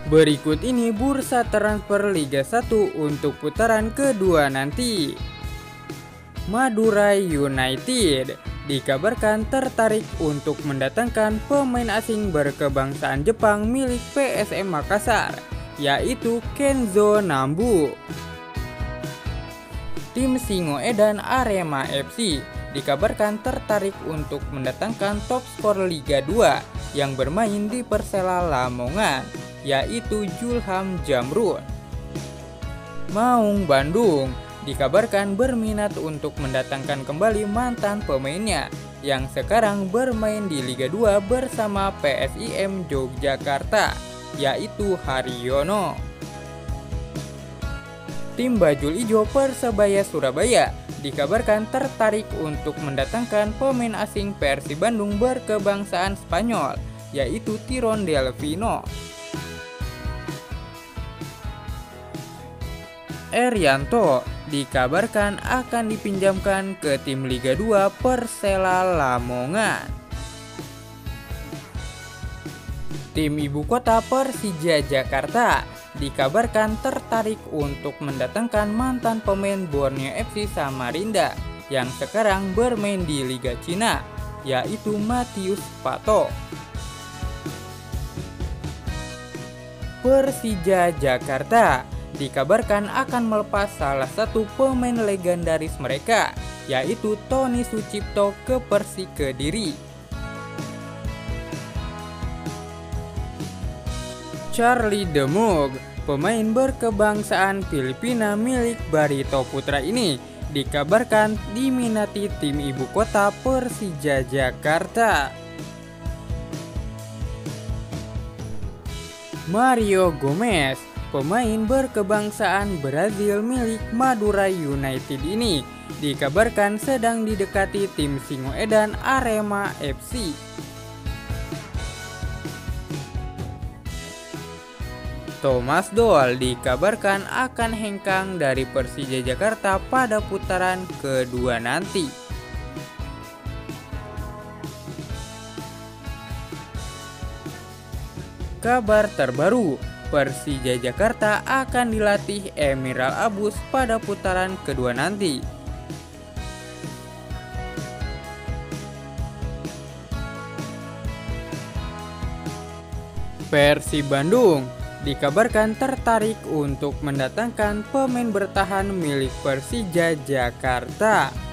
Berikut ini bursa transfer Liga 1 untuk putaran kedua nanti. Madurai United dikabarkan tertarik untuk mendatangkan pemain asing berkebangsaan Jepang milik PSM Makassar, yaitu Kenzo Nambu. Tim Singoedan Arema FC dikabarkan tertarik untuk mendatangkan top skor Liga 2 yang bermain di Persela Lamongan, yaitu Julham Jamrun. Maung Bandung dikabarkan berminat untuk mendatangkan kembali mantan pemainnya yang sekarang bermain di Liga 2 bersama PSIM Yogyakarta, yaitu Haryono. Tim Bajul Ijo Persebaya Surabaya dikabarkan tertarik untuk mendatangkan pemain asing Persib Bandung berkebangsaan Spanyol, yaitu Tiron Delvino. Erianto dikabarkan akan dipinjamkan ke tim Liga 2 Persela Lamongan. Tim ibu kota Persija Jakarta dikabarkan tertarik untuk mendatangkan mantan pemain Borneo FC Samarinda yang sekarang bermain di Liga Cina, yaitu Matius Pato. Persija Jakarta dikabarkan akan melepas salah satu pemain legendaris mereka, yaitu Tony Sucipto ke Persik Kediri. Charlie Demug, pemain berkebangsaan Filipina milik Barito Putra ini, dikabarkan diminati tim ibu kota Persija Jakarta. Mario Gomez, pemain berkebangsaan Brazil milik Madurai United ini, dikabarkan sedang didekati tim Singoedan Arema FC. Thomas Doll dikabarkan akan hengkang dari Persija Jakarta pada putaran kedua nanti. Kabar terbaru, Persija Jakarta akan dilatih Emerald Abus pada putaran kedua nanti. Persib Bandung dikabarkan tertarik untuk mendatangkan pemain bertahan milik Persija Jakarta.